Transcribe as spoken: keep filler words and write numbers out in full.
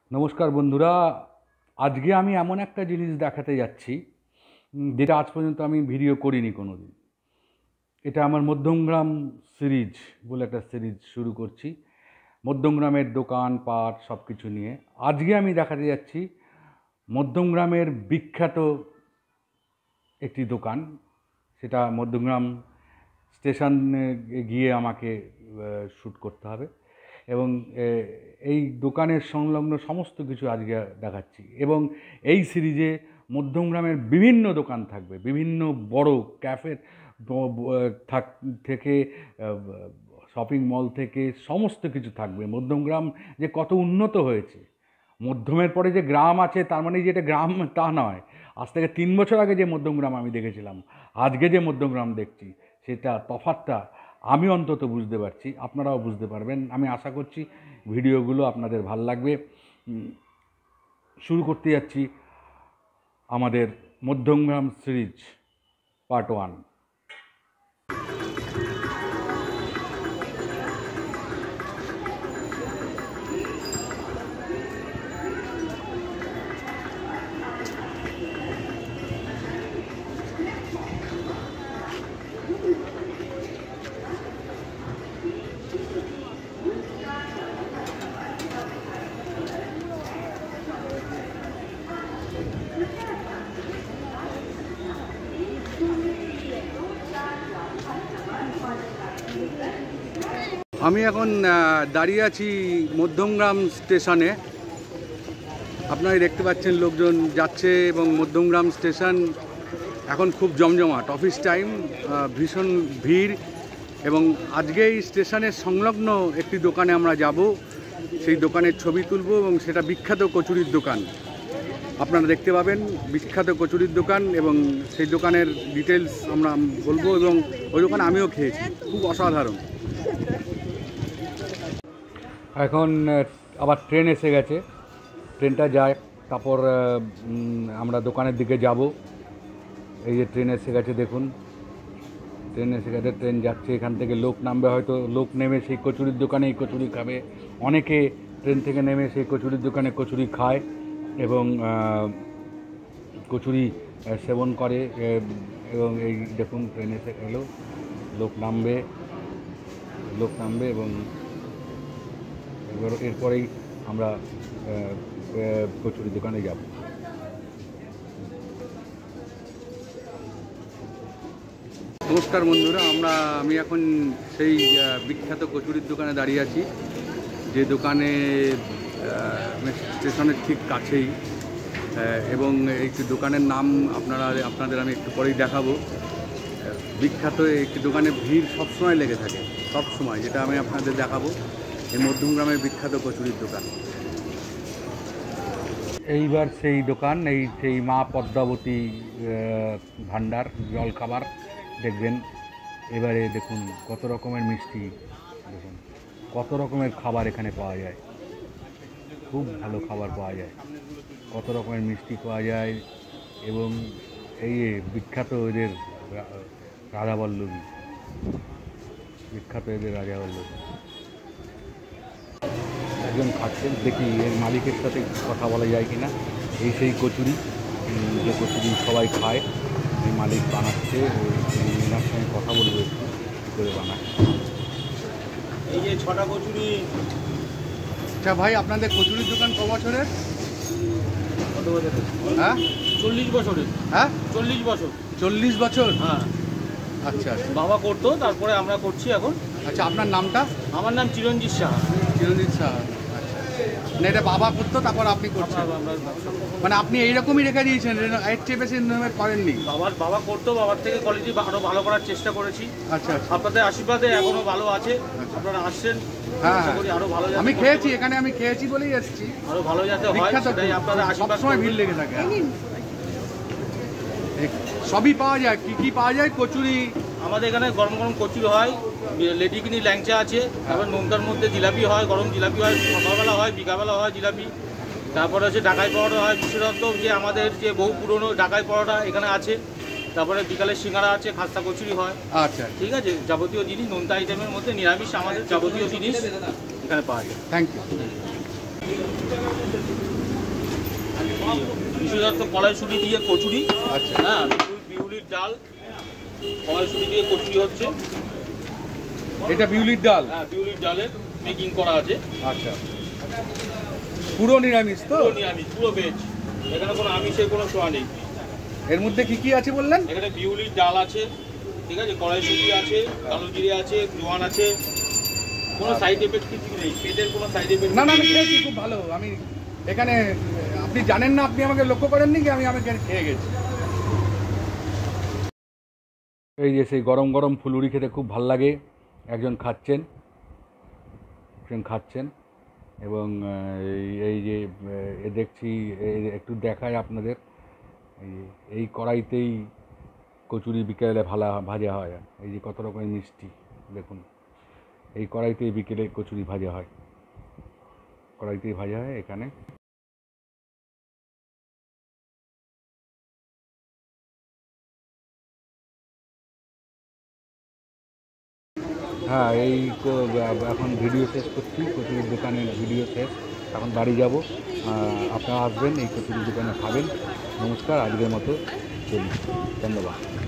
নমস্কার বন্ধুরা, আজকে আমি এমন একটা জিনিস দেখাতে যাচ্ছি যেটা আজ পর্যন্ত আমি ভিডিও করিনি কোনো দিন। এটা আমার মধ্যমগ্রাম সিরিজ বলে একটা সিরিজ শুরু করছি, মধ্যমগ্রামের দোকানপাট সব কিছু নিয়ে। আজকে আমি দেখাতে যাচ্ছি মধ্যমগ্রামের বিখ্যাত একটি দোকান। সেটা মধ্যমগ্রাম স্টেশনে গিয়ে আমাকে শ্যুট করতে হবে এবং এই দোকানের সংলগ্ন সমস্ত কিছু আজকে দেখাচ্ছি। এবং এই সিরিজে মধ্যমগ্রামের বিভিন্ন দোকান থাকবে, বিভিন্ন বড় ক্যাফের থেকে শপিং মল থেকে সমস্ত কিছু থাকবে। মধ্যমগ্রাম যে কত উন্নত হয়েছে, মধ্যমের পরে যে গ্রাম আছে তার মানে যে এটা গ্রাম তা নয়। আজ থেকে তিন বছর আগে যে মধ্যমগ্রাম আমি দেখেছিলাম, আজকে যে মধ্যমগ্রাম দেখছি, সেটা তফাৎটা আমি অন্তত বুঝতে পারছি, আপনারাও বুঝতে পারবেন। আমি আশা করছি ভিডিওগুলো আপনাদের ভাল লাগবে। শুরু করতে যাচ্ছি আমাদের মধ্যমগ্রাম সিরিজ পার্ট ওয়ান। আমি এখন দাঁড়িয়ে আছি মধ্যমগ্রাম স্টেশনে। আপনারা দেখতে পাচ্ছেন লোকজন যাচ্ছে এবং মধ্যমগ্রাম স্টেশন এখন খুব জমজমাট। অফিস টাইম, ভীষণ ভিড়। এবং আজকে এই স্টেশনের সংলগ্ন একটি দোকানে আমরা যাব, সেই দোকানের ছবি তুলব এবং সেটা বিখ্যাত কচুরির দোকান। আপনারা দেখতে পাবেন বিখ্যাত কচুরির দোকান এবং সেই দোকানের ডিটেলস আমরা বলবো। এবং ওই দোকানে আমিও খেয়েছি, খুব অসাধারণ। এখন আবার ট্রেন এসে গেছে, ট্রেনটা যায়, তারপর আমরা দোকানের দিকে যাব। এই যে ট্রেন এসে গেছে, দেখুন ট্রেন এসে গেছে, ট্রেন যাচ্ছে। এখান থেকে লোক নামবে, হয়তো লোক নেমে সেই কচুরির দোকানে এই কচুরি খাবে। অনেকে ট্রেন থেকে নেমে সেই কচুরির দোকানে কচুরি খায় এবং কচুরি সেবন করে। এবং এই দেখুন ট্রেন এসে গেল, লোক নামবে লোক নামবে এবং এরপরেই আমরা কচুরি দোকানে যাব। নমস্কার বন্ধুরা, আমরা আমি এখন সেই বিখ্যাত কচুরির দোকানে দাঁড়িয়ে আছি, যে দোকানে স্টেশনের ঠিক কাছেই। এবং এই দোকানের নাম আপনারা আপনাদের আমি একটু পরেই দেখাবো। বিখ্যাত একটি দোকানে ভিড় সবসময় লেগে থাকে, সব সময়, যেটা আমি আপনাদের দেখাবো। এই মধ্যমগ্রামের বিখ্যাত কচুরির দোকান। এইবার সেই দোকান, এই সেই মা পদ্মাবতী ভাণ্ডার জলখাবার দেখবেন। এবারে দেখুন কত রকমের মিষ্টি, দেখুন কত রকমের খাবার এখানে পাওয়া যায়। খুব ভালো খাবার পাওয়া যায়, কত রকমের মিষ্টি পাওয়া যায়। এবং এই বিখ্যাত এদের রাধাবল্লভী, বিখ্যাত এদের রাধাবল্লভী। একজন খাচ্ছেন, দেখি এর মালিকের সাথে কথা বলা যায় কিনা। এই সেই কচুরি, যে কচুরি সবাই খায়, এই মালিক বানাচ্ছে। এনার সঙ্গে কথা বলবো একটু, কী করে বানায়। এই যে ছটা কচুরি। আচ্ছা ভাই, আপনাদের কচুরির দোকান ক বছরের? কত বছরের? হ্যাঁ, চল্লিশ বছরের। হ্যাঁ, চল্লিশ বছর। চল্লিশ বছর? হ্যাঁ। আচ্ছা আচ্ছা, বাবা করতো, তারপরে আমরা করছি এখন। আচ্ছা, আপনার নামটা? আমার নাম চিরঞ্জিত সাহা। চিরঞ্জিত সাহা, আচ্ছা। না, এটা বাবা করতো, তারপর আপনি করছেন? মানে আপনি এইরকমই রেখে দিয়েছেন, এর চেয়ে বেশি ইনভেস্ট করেননি? বাবার বাবা করতো, বাবার থেকে কোয়ালিটি আরো ভালো করার চেষ্টা করেছি। আচ্ছা আচ্ছা, আপনাদের আশীর্বাদে এখনো ভালো আছে। আপনারা আসছেন, হ্যাঁ আরো ভালো। আমি খেয়েছি এখানে, আমি খেয়েছি বলেই এসেছি। আরো ভালো যাতে হয়, সেটাই আপনাদের আশীর্বাদ। সবসময় ভিড় লেগে থাকে। সবই পাওয়া যায়, কি কি পাওয়া যায়? কচুরি আমাদের এখানে গরম গরম কচুরি হয়, লেডিকিনি ল্যাংচা আছে, তারপর নোনতার মধ্যে জিলাপি হয়, গরম জিলাপি হয়, সকালবেলা হয়, বিকালবেলা হয় জিলাপি। তারপরে হচ্ছে ঢাকাই পরোটা হয়, বিশেষত যে আমাদের যে বহু পুরনো ঢাকাই পরোটা এখানে আছে। তারপরে বিকালে সিঙ্গারা আছে, খাস্তা কচুরি হয়। আচ্ছা, ঠিক আছে, যাবতীয় জিনিস নোনতা আইটেমের মধ্যে নিরামিষ আমাদের যাবতীয় জিনিস এখানে পাওয়া যায়। Thank you. বিশেষত কড়াইশুঁটি দিয়ে কচুরি। আচ্ছা। হ্যাঁ, বিউলির ডাল কড়াইশুঁটি দিয়ে কচুরি হচ্ছে। এটা বিউলির ডাল? হ্যাঁ, বিউলির ডালের মেকিং করা আছে। আচ্ছা, পুরো নিরামিষ তো? পুরো নিরামিষ, পুরো ভেজ, এখানে কোনো আমিষের কোনো ছোঁয়া নেই। এর মধ্যে কি কি আছে বললেন? এখানে বিউলির ডাল আছে, ঠিক আছে, কড়াইশুঁটি আছে, কালো জিরে আছে, জোয়ান আছে, কোনো সাইড এফেক্ট কিছু নেই, পেটের কোনো সাইড এফেক্ট না না, আমি খেয়েছি, খুব ভালো। আমি এখানে, আপনি জানেন না, আপনি আমাকে লক্ষ্য করেননি কি আমি আমাকে খেয়ে গেছি। এই যে সেই গরম গরম ফুলুরি খেতে খুব ভাল লাগে। একজন খাচ্ছেন, একজন খাচ্ছেন এবং এই এই যে এ দেখছি, একটু দেখায় আপনাদের, এই এই কড়াইতেই কচুরি বিকেলে ভালা ভাজা হয়। এই যে কত রকমের মিষ্টি দেখুন, এই কড়াইতেই বিকেলে কচুরি ভাজা হয়, কড়াইতেই ভাজা হয় এখানে। হ্যাঁ, এই এখন ভিডিও শেষ করছি, কচুরির দোকানের ভিডিও শেষ, এখন বাড়ি যাব। আপনারা আসবেন, এই কচুরির দোকানে খাবেন। নমস্কার, আজকের মতো চলি, ধন্যবাদ।